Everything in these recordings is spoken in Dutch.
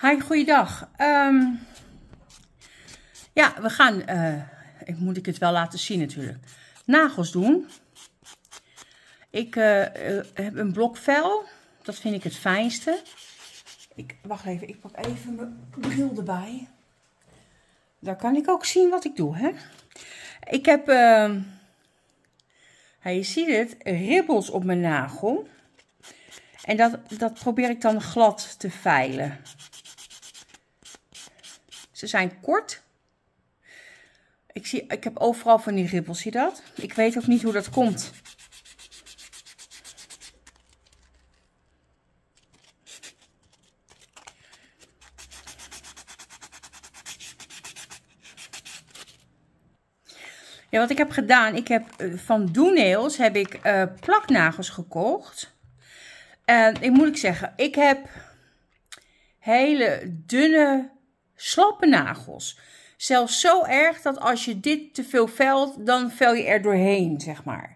Hi, goeiedag. Ja, we gaan, moet ik het wel laten zien natuurlijk, nagels doen. Ik heb een blok vel, dat vind ik het fijnste. Wacht even, ik pak even mijn bril erbij. Daar kan ik ook zien wat ik doe, hè. Ik heb, je ziet het, ribbels op mijn nagel. En dat probeer ik dan glad te vijlen. Ze zijn kort. Ik heb overal van die ribbels, zie je dat? Ik weet ook niet hoe dat komt. Ja, wat ik heb gedaan, ik heb van Donails heb ik plaknagels gekocht. En ik moet zeggen, ik heb hele dunne, slappe nagels. Zelfs zo erg dat als je dit te veel velt, dan vel je er doorheen, zeg maar.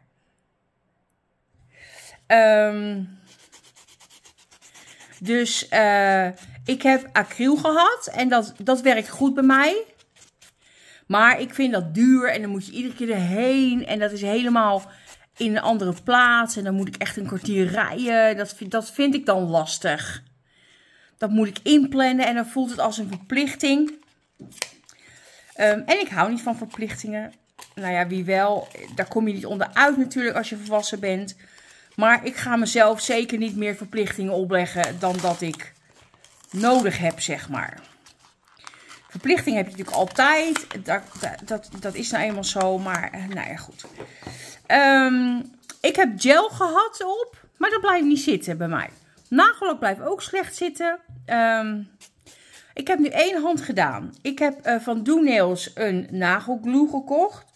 Dus ik heb acryl gehad en dat werkt goed bij mij. Maar ik vind dat duur en dan moet je iedere keer erheen. En dat is helemaal in een andere plaats. En dan moet ik echt een kwartier rijden. Dat vind ik dan lastig. Dat moet ik inplannen en dan voelt het als een verplichting. En ik hou niet van verplichtingen. Nou ja, wie wel. Daar kom je niet onderuit natuurlijk als je volwassen bent. Maar ik ga mezelf zeker niet meer verplichtingen opleggen dan dat ik nodig heb, zeg maar. Verplichting heb je natuurlijk altijd. Dat is nou eenmaal zo. Maar nou ja, goed. Ik heb gel gehad op. Maar dat blijft niet zitten bij mij. Nagellak blijft ook slecht zitten. Ik heb nu 1 hand gedaan. Ik heb van Donails een nagelglue gekocht.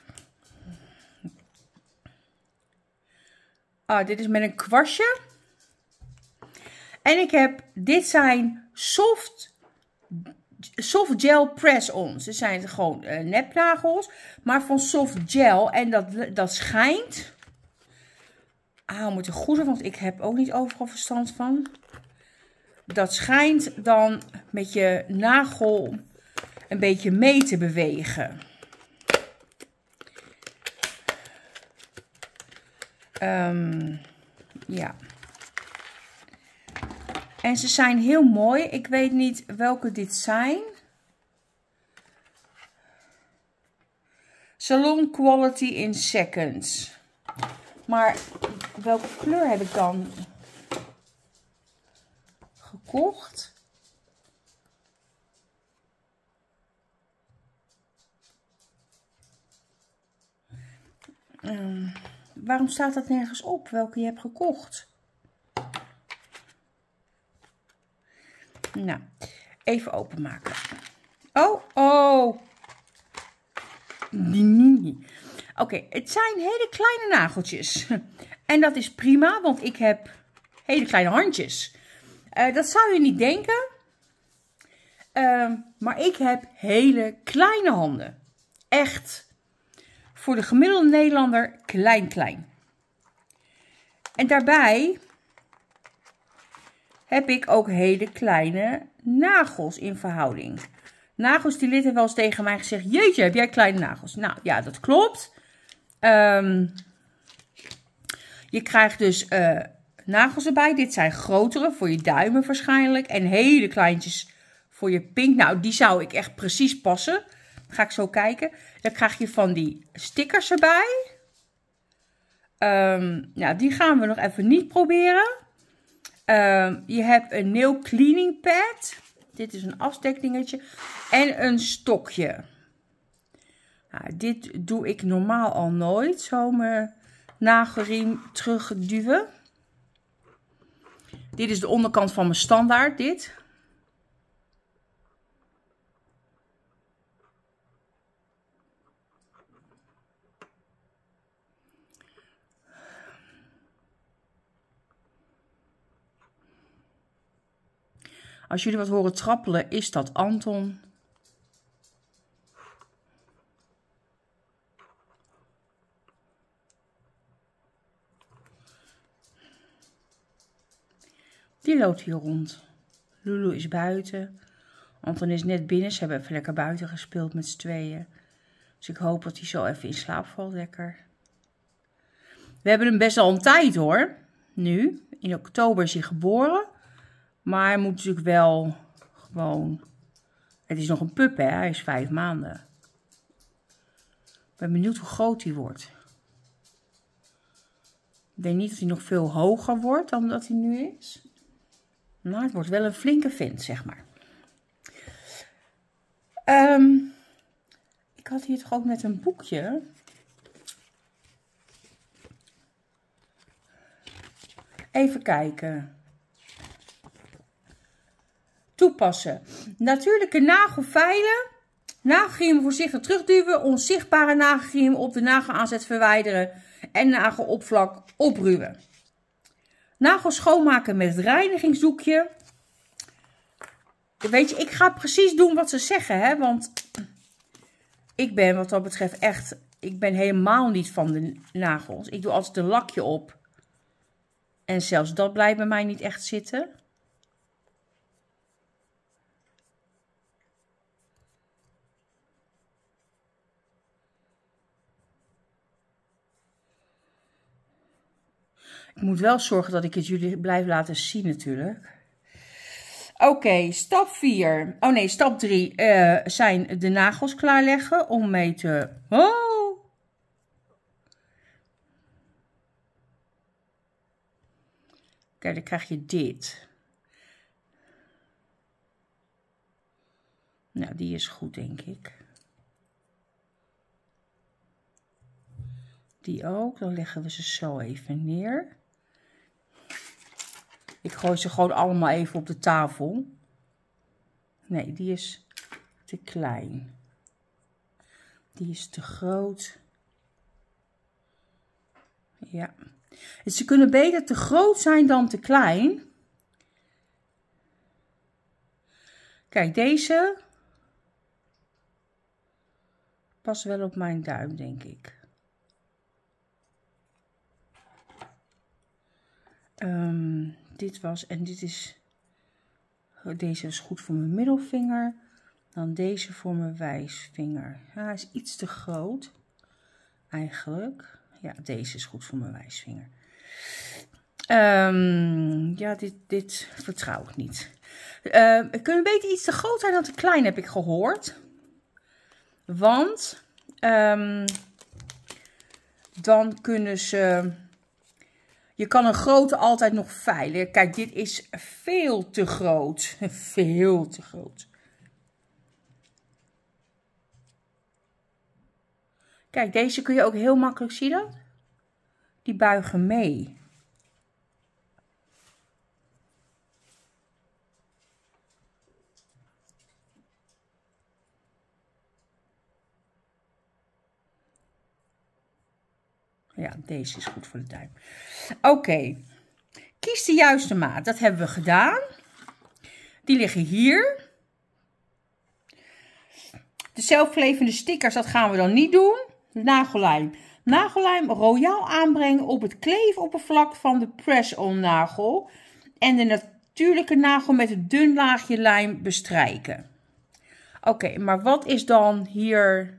Dit is met een kwastje. En ik heb, dit zijn soft gel press-ons. Dit zijn gewoon nepnagels, maar van soft gel. En dat schijnt. We moeten goed doen, want ik heb ook niet overal verstand van. Dat schijnt dan met je nagel een beetje mee te bewegen. Ja. En ze zijn heel mooi. Ik weet niet welke dit zijn. Salon Quality in Seconds. Maar welke kleur heb ik dan gekocht? Waarom staat dat nergens op welke je hebt gekocht? Nou, even openmaken. Oh. Oké, het zijn hele kleine nageltjes. En dat is prima, want ik heb hele kleine handjes. Dat zou je niet denken. Maar ik heb hele kleine handen. Echt. Voor de gemiddelde Nederlander klein. En daarbij heb ik ook hele kleine nagels in verhouding. Nagelstilist heeft wel eens tegen mij gezegd: jeetje, heb jij kleine nagels? Nou ja, dat klopt. Je krijgt dus nagels erbij. Dit zijn grotere voor je duimen waarschijnlijk. En hele kleintjes voor je pink. Nou, die zou ik echt precies passen. Ga ik zo kijken. Dan krijg je van die stickers erbij. Nou, die gaan we nog even niet proberen. Je hebt een nail cleaning pad. Dit is een afstekdingetje. En een stokje. Nou, dit doe ik normaal al nooit. Zo mijn nagelriem terugduwen. Dit is de onderkant van mijn standaard. Dit. Als jullie wat horen trappelen, is dat Anton. Die loopt hier rond. Lulu is buiten. Anton is net binnen. Ze hebben even lekker buiten gespeeld met z'n tweeën. Dus ik hoop dat hij zo even in slaap valt. Lekker. We hebben hem best al een tijd hoor. Nu. In oktober is hij geboren. Maar hij moet natuurlijk wel gewoon... Het is nog een pup hè. Hij is 5 maanden. Ik ben benieuwd hoe groot hij wordt. Ik denk niet dat hij nog veel hoger wordt dan dat hij nu is. Maar het wordt wel een flinke vent, zeg maar. Ik had hier toch ook net een boekje. Even kijken. Toepassen. Natuurlijke nagelveilen. Nagelgriem voorzichtig terugduwen. Onzichtbare nagelgriem op de nagelaanzet verwijderen. En nageloppervlak opruwen. Nagels schoonmaken met het reinigingsdoekje. Weet je, ik ga precies doen wat ze zeggen, hè. Want ik ben wat dat betreft echt... Ik ben helemaal niet van de nagels. Ik doe altijd een lakje op. En zelfs dat blijft bij mij niet echt zitten. Ik moet wel zorgen dat ik het jullie blijf laten zien natuurlijk. Oké, stap 4. Oh nee, stap 3 zijn de nagels klaarleggen om mee te... Oh! Kijk, dan krijg je dit. Nou, die is goed, denk ik. Die ook. Dan leggen we ze zo even neer. Ik gooi ze gewoon allemaal even op de tafel. Nee, die is te klein. Die is te groot. Ja. Dus ze kunnen beter te groot zijn dan te klein. Kijk, deze past wel op mijn duim, denk ik. Dit was, en dit is, deze is goed voor mijn middelvinger. Dan deze voor mijn wijsvinger. Ja, hij is iets te groot, eigenlijk. Ja, deze is goed voor mijn wijsvinger. Ja, dit vertrouw ik niet. Het kunnen beter iets te groot zijn dan te klein, heb ik gehoord. Want dan kunnen ze... Je kan een grote altijd nog veilen. Kijk, dit is veel te groot. Veel te groot. Kijk, deze kun je ook heel makkelijk, zie je dat? Die buigen mee. Ja, deze is goed voor de duim. Oké. Kies de juiste maat. Dat hebben we gedaan. Die liggen hier. De zelfklevende stickers, dat gaan we dan niet doen. Nagellijm. Nagellijm royaal aanbrengen op het kleefoppervlak van de press-on nagel. En de natuurlijke nagel met een dun laagje lijm bestrijken. Oké, maar wat is dan hier...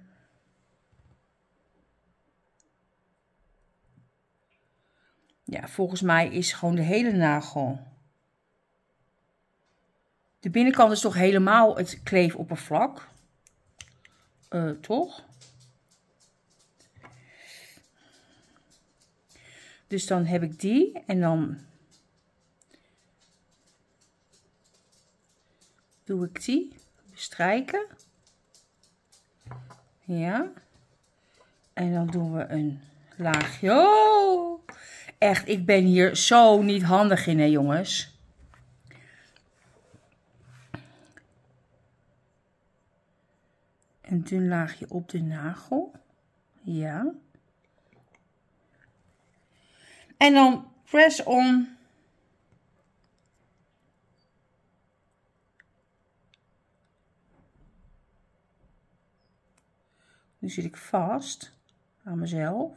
Ja, volgens mij is gewoon de hele nagel. De binnenkant is toch helemaal het kleefoppervlak? Toch? Dus dan heb ik die en dan doe ik die bestrijken. Ja. En dan doen we een laagje. Oh! Echt, ik ben hier zo niet handig in, hè, jongens. Een dun laagje op de nagel. Ja. En dan press on. Nu zit ik vast aan mezelf.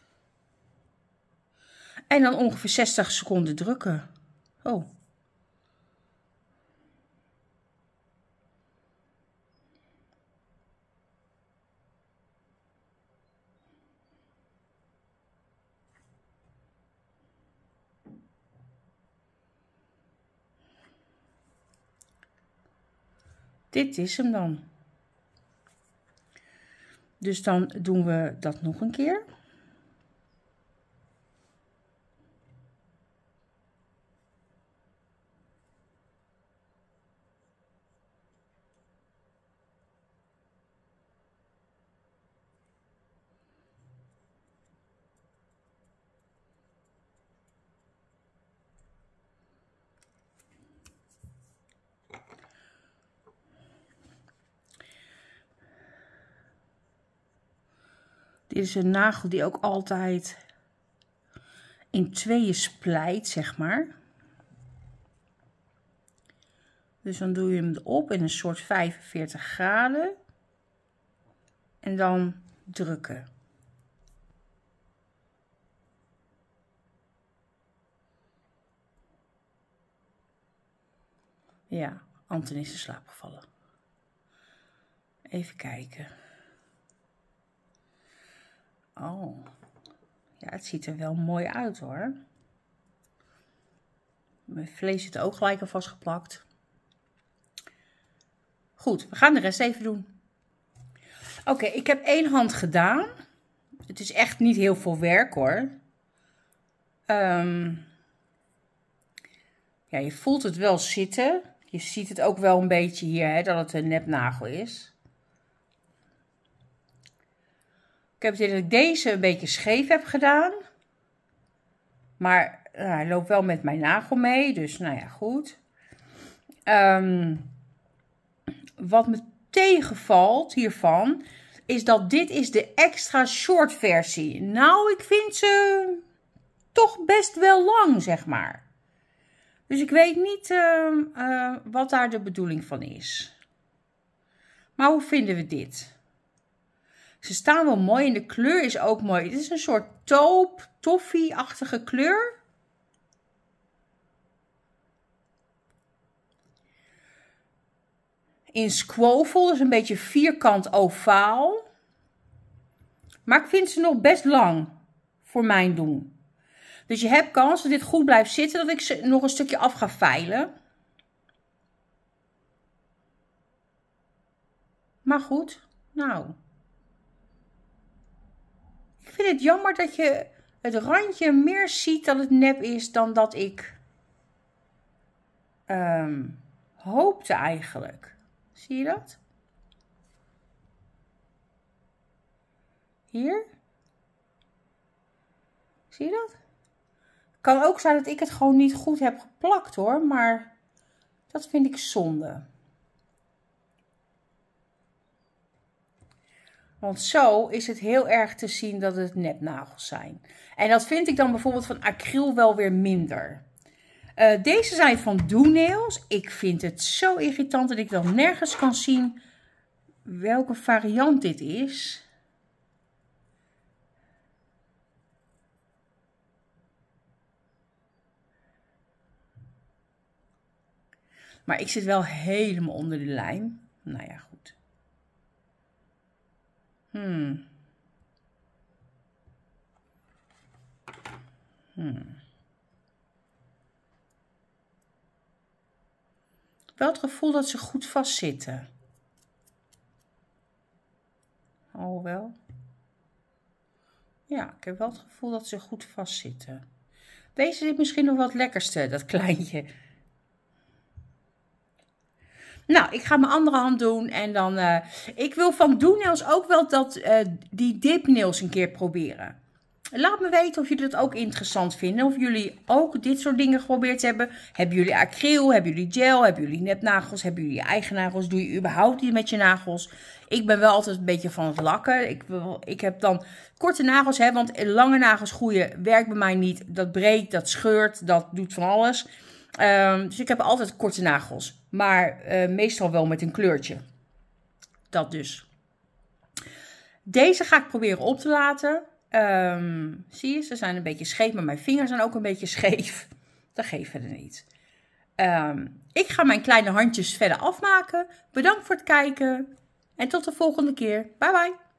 En dan ongeveer 60 seconden drukken. Oh. Dit is hem dan. Dus dan doen we dat nog een keer. Dit is een nagel die ook altijd in tweeën splijt, zeg maar. Dus dan doe je hem erop in een soort 45 graden. En dan drukken. Ja, Anton is in slaap gevallen. Even kijken. Oh, ja, het ziet er wel mooi uit hoor. Mijn vlees zit ook gelijk al vastgeplakt. Goed, we gaan de rest even doen. Oké, ik heb 1 hand gedaan. Het is echt niet heel veel werk hoor. Ja, je voelt het wel zitten. Je ziet het ook wel een beetje hier, hè, dat het een nepnagel is. Ik heb het idee dat ik deze een beetje scheef heb gedaan. Maar hij loopt wel met mijn nagel mee, dus nou ja, goed. Wat me tegenvalt hiervan, is dat dit is de extra short versie. Nou, ik vind ze toch best wel lang, zeg maar. Dus ik weet niet wat daar de bedoeling van is. Maar hoe vinden we dit? Ze staan wel mooi en de kleur is ook mooi. Dit is een soort taupe, toffee-achtige kleur. In squoval, dus een beetje vierkant ovaal. Maar ik vind ze nog best lang voor mijn doen. Dus je hebt kans dat dit goed blijft zitten, dat ik ze nog een stukje af ga vijlen. Maar goed, nou. Ik vind het jammer dat je het randje meer ziet dat het nep is dan dat ik hoopte eigenlijk. Zie je dat? Hier? Zie je dat? Kan ook zijn dat ik het gewoon niet goed heb geplakt hoor, maar dat vind ik zonde. Want zo is het heel erg te zien dat het nepnagels zijn. En dat vind ik dan bijvoorbeeld van acryl wel weer minder. Deze zijn van Donails. Ik vind het zo irritant dat ik dan nergens kan zien welke variant dit is. Maar ik zit wel helemaal onder de lijm. Nou ja, goed. Wel het gevoel dat ze goed vastzitten. Oh wel. Ja, ik heb wel het gevoel dat ze goed vastzitten. Deze zit misschien nog wel het lekkerste, dat kleintje. Nou, ik ga mijn andere hand doen en dan... ik wil van Donails ook wel die dipnails een keer proberen. Laat me weten of jullie dat ook interessant vinden. Of jullie ook dit soort dingen geprobeerd hebben. Hebben jullie acryl? Hebben jullie gel? Hebben jullie nepnagels? Hebben jullie je eigen nagels? Doe je überhaupt iets met je nagels? Ik ben wel altijd een beetje van het lakken. Ik heb dan korte nagels, hè, want lange nagels groeien werkt bij mij niet. Dat breekt, dat scheurt, dat doet van alles. Dus ik heb altijd korte nagels. Maar meestal wel met een kleurtje. Dat dus. Deze ga ik proberen op te laten. Zie je, ze zijn een beetje scheef, maar mijn vingers zijn ook een beetje scheef. Dat geeft verder niet. Ik ga mijn kleine handjes verder afmaken. Bedankt voor het kijken. En tot de volgende keer. Bye bye.